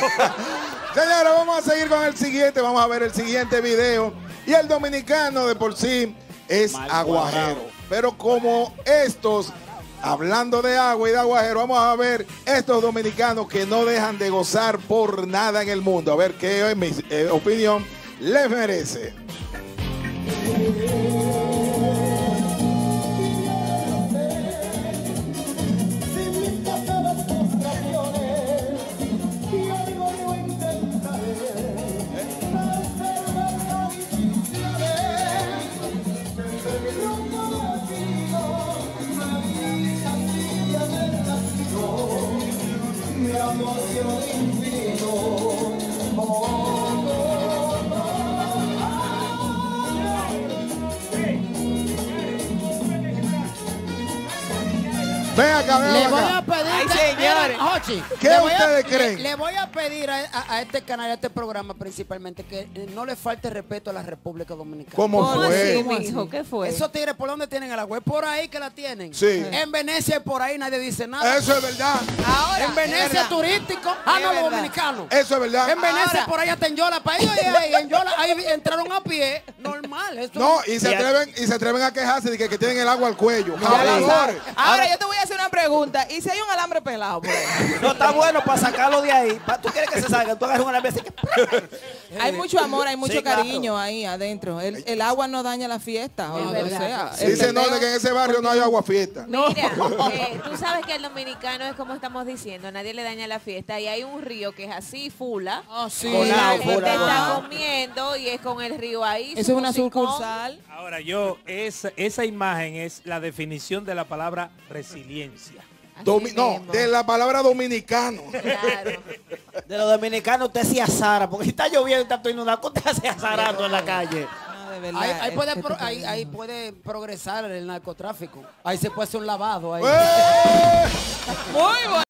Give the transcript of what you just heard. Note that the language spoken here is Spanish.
Señores, vamos a seguir con el siguiente. Vamos a ver el siguiente video. Y el dominicano de por sí es aguajero. Pero como estos, hablando de agua y de aguajero, vamos a ver estos dominicanos que no dejan de gozar por nada en el mundo. A ver qué, en mi opinión, les merece. Ven acá, ven acá. Le voy a pedir, ay, señores. Jochi, ¿Qué le voy a- ustedes creen? Le voy a pedir a este canal, a este programa principalmente, que no le falte respeto a la República Dominicana. ¿Cómo ¿Cómo fue? así, mijo? ¿Qué fue? Esos tigres, ¿por dónde tienen el agua? Es por ahí que la tienen. Sí. En Venecia, por ahí nadie dice nada. Eso es verdad. Ahora, En Venecia es verdad. turístico, Es no los verdad. dominicanos. Eso es verdad. En Venecia, Ahora- por ahí hasta en Yola, para ellos, y en Yola, ahí entraron a pie, normal. Esto No, y se atreven a quejarse de que tienen el agua al cuello. Ya lo Habladores. sabes. Ahora yo te voy a hacer una pregunta. ¿Y si hay un alambre pelado por ahí? No está bueno para sacarlo de ahí. ¿Tú quieres que se salga? Tú agarras una vez y que... Hay mucho amor, hay mucho Sí, claro. cariño ahí adentro. El agua no daña la fiesta. O Es lo que verdad. sea. Dice no, de que en ese barrio no hay agua fiesta. Mira, tú sabes que el dominicano es como estamos diciendo, nadie le daña la fiesta y hay un río que es así, Fula. Ah, sí. Y la gente Fulao. está comiendo y es con el río ahí. Eso es una su musicón. sucursal. Ahora esa imagen es la definición de la palabra resiliencia. Así No, mismo. de la palabra dominicano. Claro. De los dominicanos usted se azara, porque si está lloviendo y está todo inundado, ¿cómo usted se azarando en la calle? No, de verdad. Ahí puede progresar el narcotráfico. Ahí se puede hacer un lavado. Ahí. ¡Eh! Muy bueno.